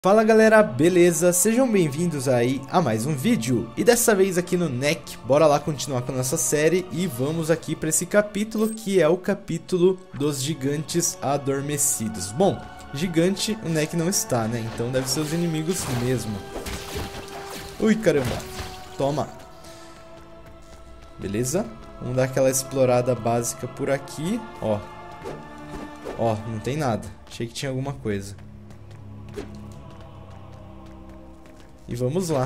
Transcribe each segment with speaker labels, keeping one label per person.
Speaker 1: Fala galera, beleza? Sejam bem-vindos aí a mais um vídeo. E dessa vez aqui no NEC, bora lá continuar com a nossa série e vamos aqui para esse capítulo que é o capítulo dos gigantes adormecidos. Bom, gigante o NEC não está, né? Então deve ser os inimigos mesmo. Ui, caramba. Toma. Beleza? Vamos dar aquela explorada básica por aqui. Ó, não tem nada. Achei que tinha alguma coisa. E vamos lá.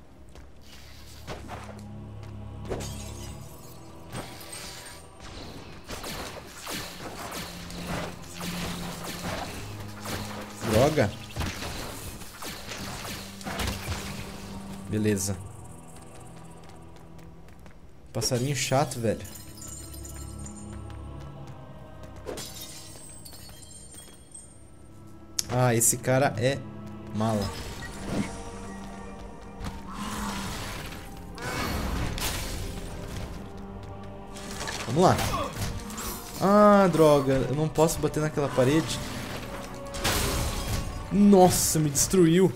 Speaker 1: Droga. Beleza. Passarinho chato, velho. Ah, esse cara é mala. Vamos lá. Ah, droga. Eu não posso bater naquela parede. Nossa, me destruiu.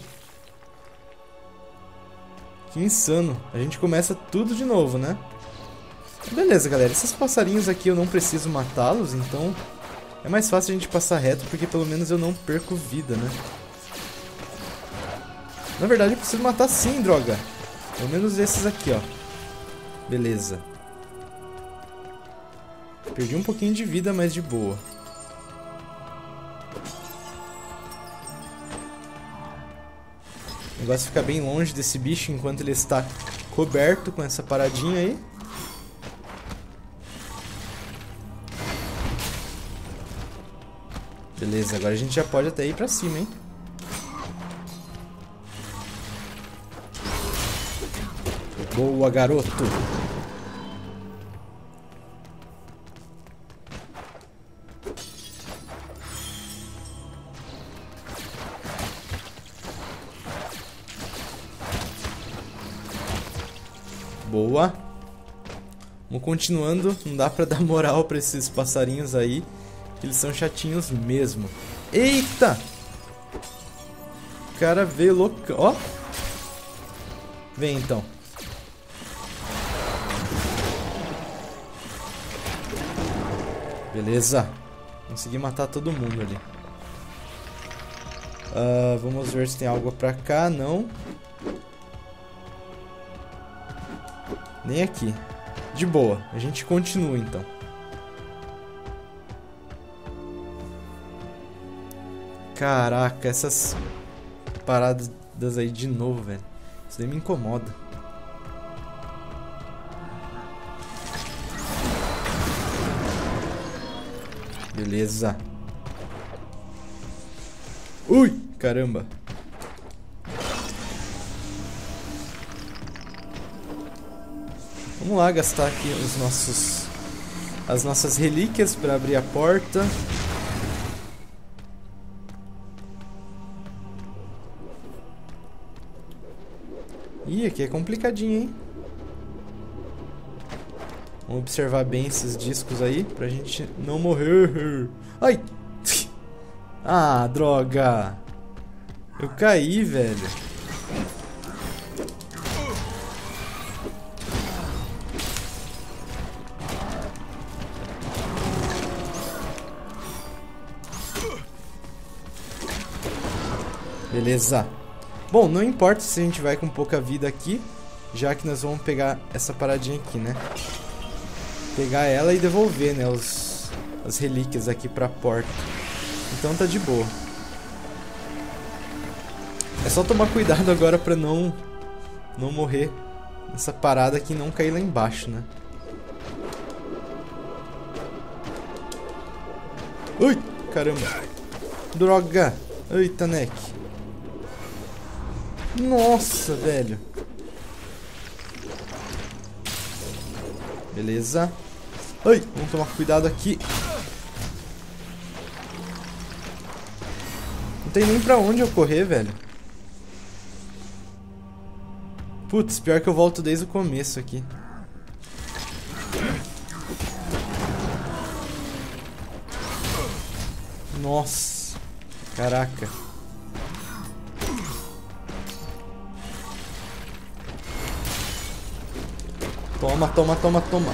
Speaker 1: Que insano. A gente começa tudo de novo, né? Beleza, galera. Esses passarinhos aqui eu não preciso matá-los, então é mais fácil a gente passar reto, porque pelo menos eu não perco vida, né? Na verdade eu preciso matar sim, droga. Pelo menos esses aqui, ó. Beleza. Perdi um pouquinho de vida, mas de boa. O negócio fica bem longe desse bicho enquanto ele está coberto com essa paradinha aí. Beleza, agora a gente já pode até ir pra cima, hein? Boa, garoto! Boa. Vamos continuando. Não dá pra dar moral pra esses passarinhos aí, que eles são chatinhos mesmo. Eita! O cara veio louco. Ó. Vem então. Beleza. Consegui matar todo mundo ali. Vamos ver se tem algo pra cá. Não. Nem aqui. De boa. A gente continua, então. Caraca, essas paradas aí de novo, velho. Isso daí me incomoda. Beleza. Ui, caramba. Vamos lá gastar aqui as nossas relíquias para abrir a porta. Ih, aqui é complicadinho, hein? Vamos observar bem esses discos aí pra gente não morrer. Ai! Ah, droga! Eu caí, velho. Beleza. Bom, não importa se a gente vai com pouca vida aqui, já que nós vamos pegar essa paradinha aqui, né? Pegar ela e devolver, né, as relíquias aqui pra porta. Então tá de boa. É só tomar cuidado agora pra não morrer nessa parada aqui e não cair lá embaixo, né? Ui, caramba. Droga. Eita, Neck. Nossa, velho. Beleza. Ai, vamos tomar cuidado aqui. Não tem nem pra onde eu correr, velho. Putz, pior que eu volto desde o começo aqui. Nossa. Caraca. Toma, toma, toma, toma.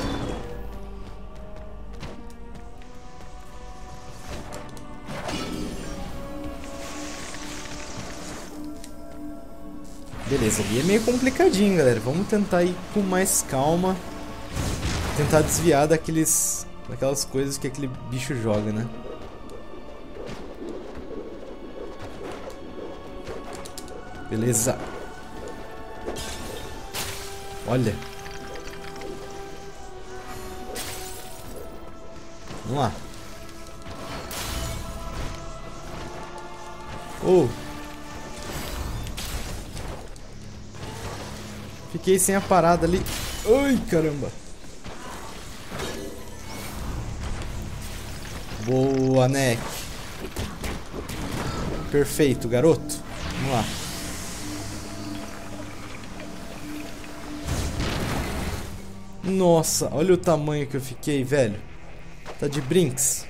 Speaker 1: Beleza, ali é meio complicadinho, galera. Vamos tentar ir com mais calma. Tentar desviar daquelas coisas que aquele bicho joga, né? Beleza. Olha. Vamos lá. Oh. Fiquei sem a parada ali. Ai, caramba. Boa, Neck. Perfeito, garoto. Vamos lá. Nossa, olha o tamanho que eu fiquei, velho. Tá de brinks.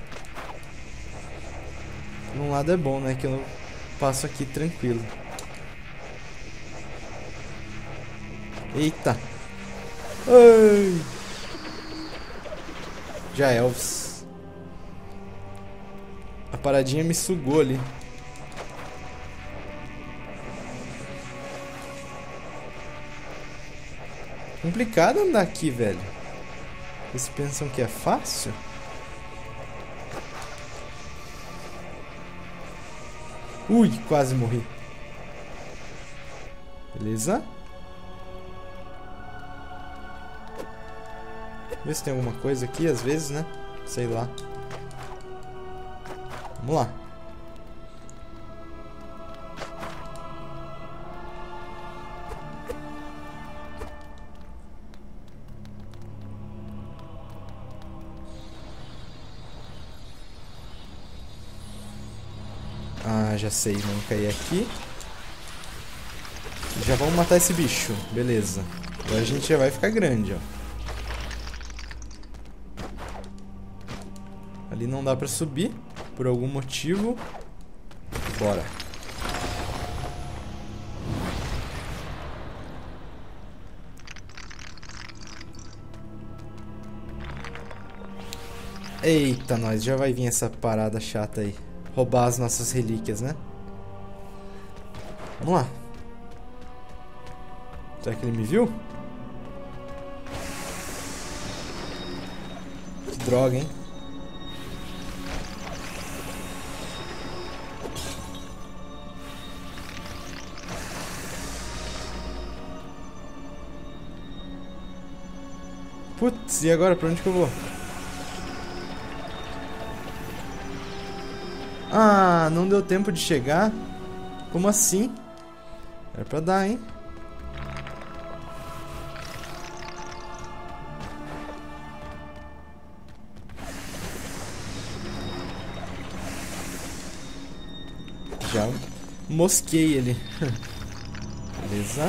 Speaker 1: Num lado é bom, né? Que eu passo aqui tranquilo. Eita. Ai. Já Elvis. A paradinha me sugou ali. Complicado andar aqui, velho. Vocês pensam que é fácil? Ui, quase morri. Beleza? Ver se tem alguma coisa aqui, às vezes, né? Sei lá. Vamos lá. Ah, já sei, vamos cair aqui. Já vamos matar esse bicho, beleza. Agora a gente já vai ficar grande, ó. Ali não dá pra subir, por algum motivo. Bora. Eita, nós, já vai vir essa parada chata aí. Roubar as nossas relíquias, né? Vamos lá. Será que ele me viu? Que droga, hein? Putz, e agora? Pra onde que eu vou? Ah, não deu tempo de chegar? Como assim? Era pra dar, hein? Já mosquei ele. Beleza.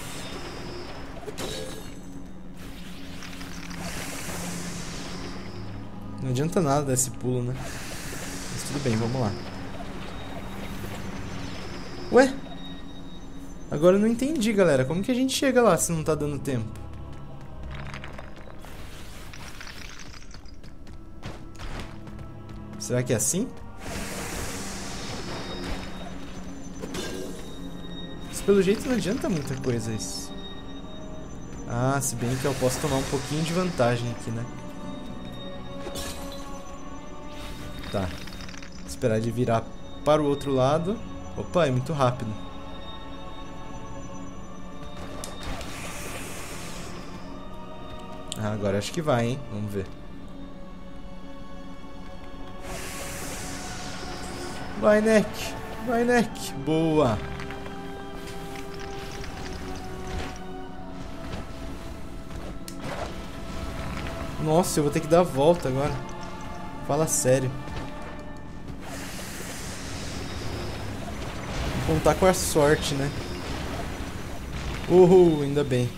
Speaker 1: Não adianta nada dar esse pulo, né? Mas tudo bem, vamos lá. Ué? Agora eu não entendi, galera. Como que a gente chega lá se não tá dando tempo? Será que é assim? Mas pelo jeito não adianta muita coisa isso. Ah, se bem que eu posso tomar um pouquinho de vantagem aqui, né? Tá. Esperar ele virar para o outro lado. Opa, é muito rápido. Ah, agora acho que vai, hein? Vamos ver. Vai, Neck. Vai, Neck. Boa. Nossa, eu vou ter que dar a volta agora. Fala sério. Vou contar com a sorte, né? Uhul, ainda bem.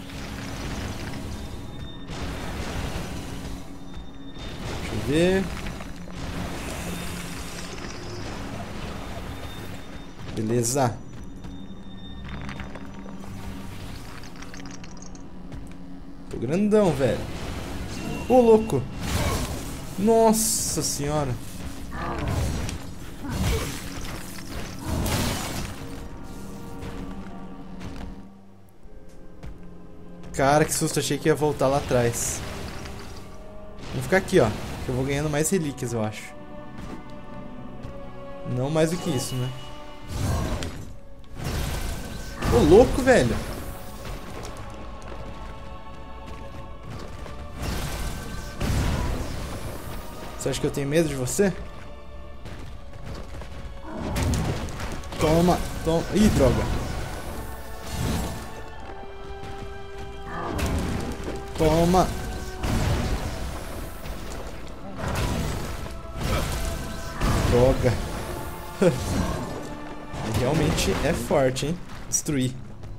Speaker 1: Deixa eu ver. Beleza. Tô grandão, velho. Ô, louco. Nossa senhora. Cara, que susto. Achei que ia voltar lá atrás. Vou ficar aqui, ó. Que eu vou ganhando mais relíquias, eu acho. Não mais do que isso, né? Ô, louco, velho. Você acha que eu tenho medo de você? Toma, toma. Ih, droga. Toma. Droga. Realmente é forte, hein? Destruir.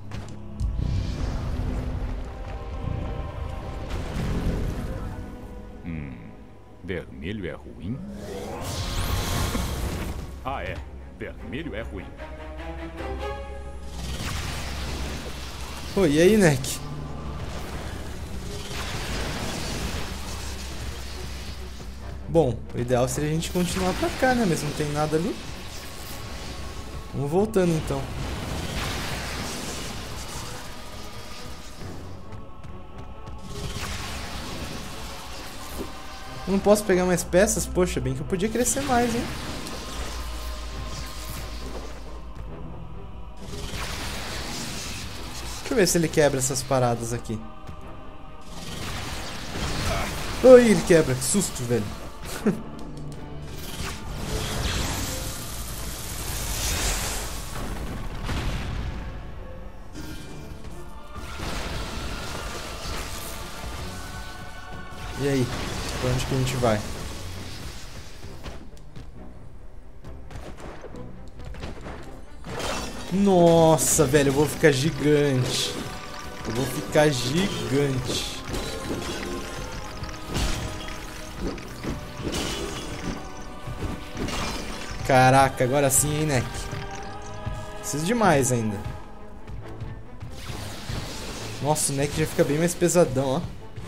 Speaker 2: Vermelho é ruim? Ah, é. Vermelho é ruim.
Speaker 1: Pô, e aí, Neck? Bom, o ideal seria a gente continuar pra cá, né? Mas não tem nada ali. Vamos voltando, então. Eu não posso pegar mais peças? Poxa, bem que eu podia crescer mais, hein? Deixa eu ver se ele quebra essas paradas aqui. Oi, ele quebra. Que susto, velho. E aí? Pra onde que a gente vai? Nossa, velho, eu vou ficar gigante. Eu vou ficar gigante. Caraca, agora sim, hein, Neck? Preciso de mais ainda. Nossa, o Neck já fica bem mais pesadão, ó.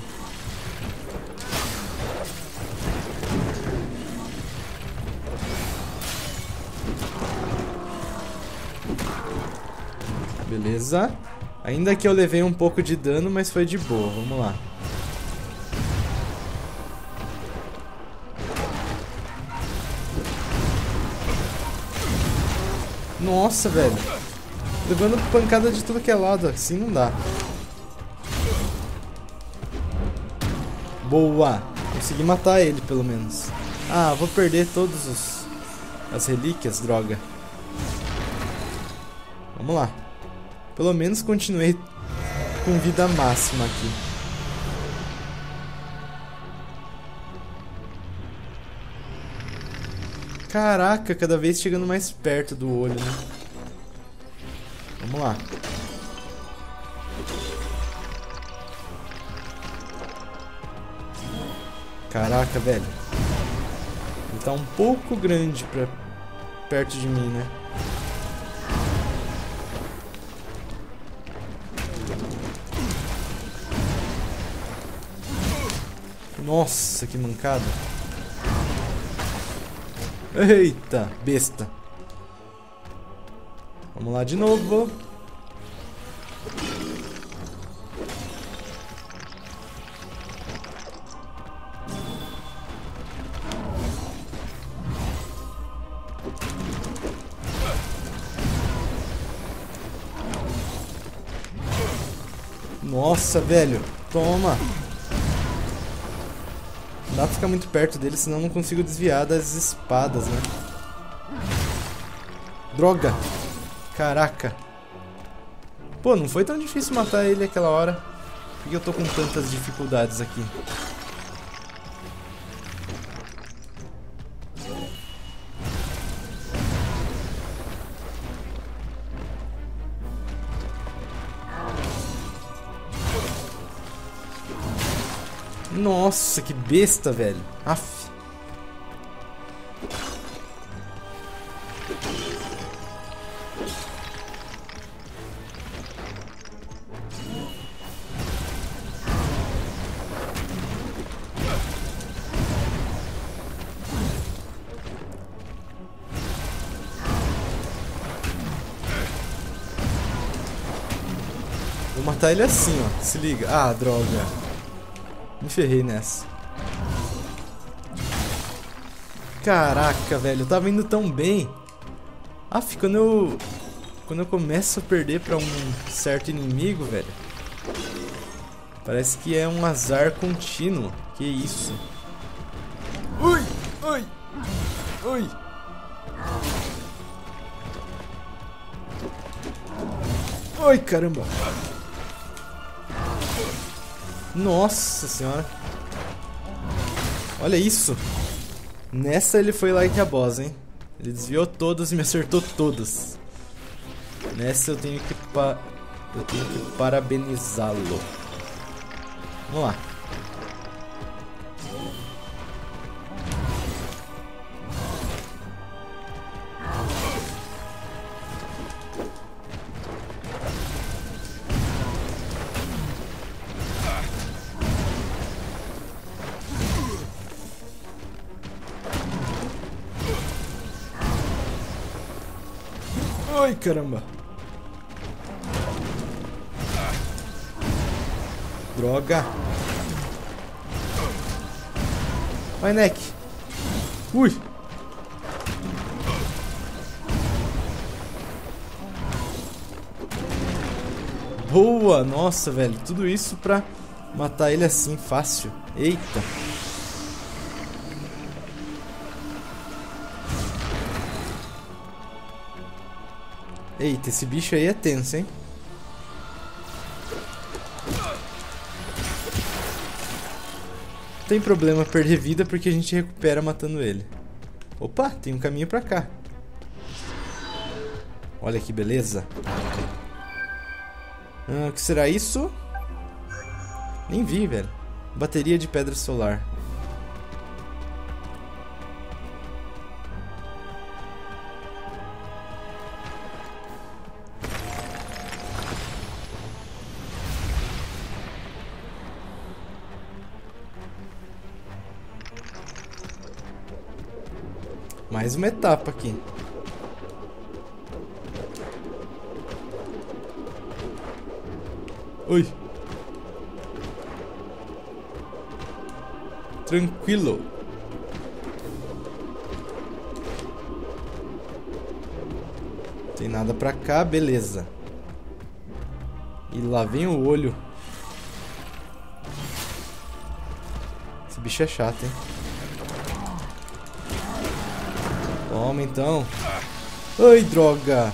Speaker 1: Beleza. Ainda que eu levei um pouco de dano, mas foi de boa. Vamos lá. Nossa, velho. Levando pancada de tudo que é lado. Assim não dá. Boa. Consegui matar ele, pelo menos. Ah, vou perder todos as relíquias, droga. Vamos lá. Pelo menos continuei com vida máxima aqui. Caraca, cada vez chegando mais perto do olho, né? Vamos lá. Caraca, velho. Ele tá um pouco grande pra perto de mim, né? Nossa, que mancada. Eita, besta. Vamos lá de novo. Nossa, velho. Toma. Não dá pra ficar muito perto dele, senão eu não consigo desviar das espadas, né? Droga! Caraca! Pô, não foi tão difícil matar ele aquela hora. Por que eu tô com tantas dificuldades aqui? Nossa, que besta, velho. Aff. Vou matar ele assim, ó. Se liga. Ah, droga. Me ferrei nessa. Caraca, velho. Eu tava indo tão bem. Aff, quando eu começo a perder pra um certo inimigo, velho, parece que é um azar contínuo. Que isso? Ui! Ui! Ui! Ai, caramba! Nossa senhora! Olha isso! Nessa ele foi like a boss, hein? Ele desviou todas e me acertou todas. Nessa eu tenho que parabenizá-lo. Vamos lá. Ai, caramba. Droga. Vai, Neck. Ui. Boa. Nossa, velho. Tudo isso pra matar ele assim, fácil. Eita. Eita, esse bicho aí é tenso, hein? Não tem problema perder vida porque a gente recupera matando ele. Opa, tem um caminho pra cá. Olha que beleza. O que será isso? Nem vi, velho. Bateria de pedra solar. Mais uma etapa aqui. Oi. Tranquilo. Tem nada pra cá, beleza. E lá vem o olho. Esse bicho é chato, hein? Toma então. Ai, droga.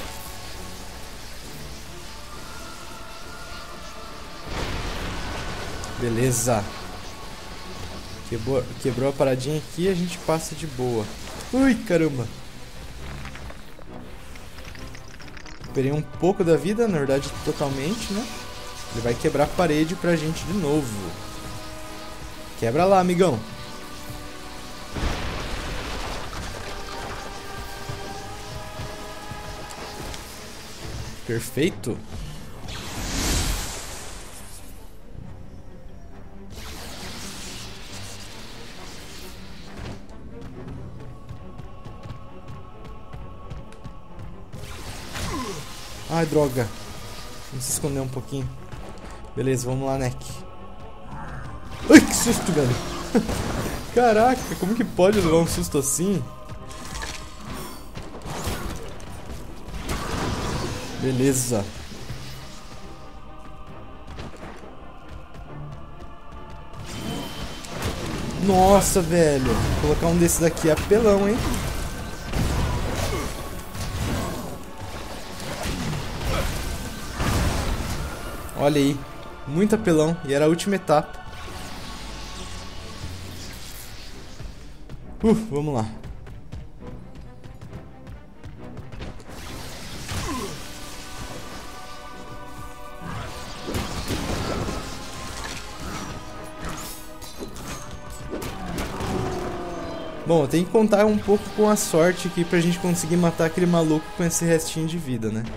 Speaker 1: Beleza. Quebrou a paradinha aqui e a gente passa de boa. Ui, caramba. Recuperei um pouco da vida, na verdade totalmente, né? Ele vai quebrar a parede pra gente de novo. Quebra lá, amigão. Perfeito. Ai, droga. Vamos se esconder um pouquinho. Beleza, vamos lá, Neck. Ai, que susto, velho. Caraca, como que pode levar um susto assim? Beleza. Nossa, velho. Vou colocar um desses daqui é apelão, hein? Olha aí. Muito apelão. E era a última etapa. Vamos lá. Bom, tem que contar um pouco com a sorte aqui pra gente conseguir matar aquele maluco com esse restinho de vida, né?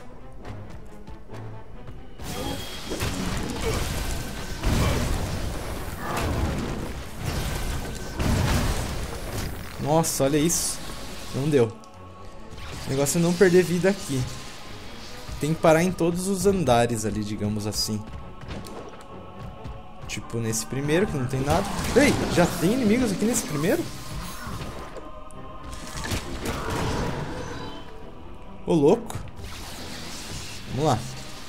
Speaker 1: Nossa, olha isso. Não deu. O negócio é não perder vida aqui. tem que parar em todos os andares ali, digamos assim. Tipo nesse primeiro, que não tem nada. Ei, já tem inimigos aqui nesse primeiro? Ô, louco. Vamos lá.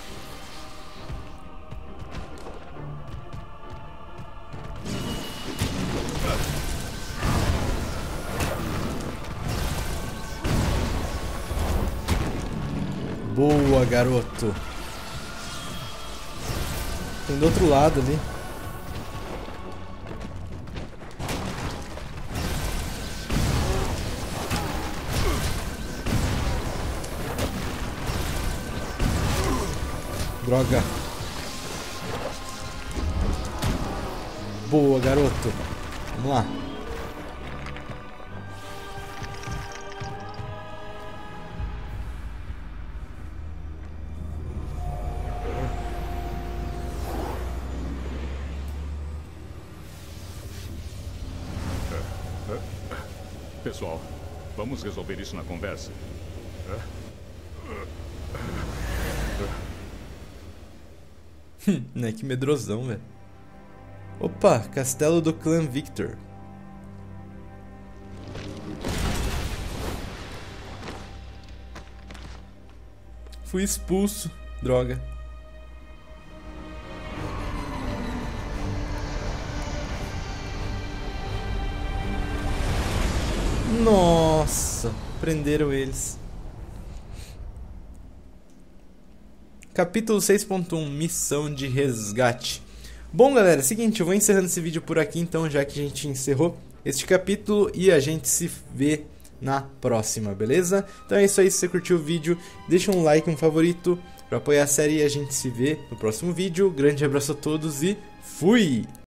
Speaker 1: Boa, garoto. Tem do outro lado ali. Droga. Boa, garoto. Vamos lá.
Speaker 2: Pessoal, vamos resolver isso na conversa.
Speaker 1: Né, que medrosão, velho. Opa, castelo do clã Victor. Fui expulso, droga. Nossa, prenderam eles. Capítulo 6.1, missão de resgate. Bom, galera, é o seguinte, eu vou encerrando esse vídeo por aqui, então, já que a gente encerrou este capítulo, e a gente se vê na próxima, beleza? Então é isso aí, se você curtiu o vídeo, deixa um like, um favorito para apoiar a série, e a gente se vê no próximo vídeo. Grande abraço a todos e fui!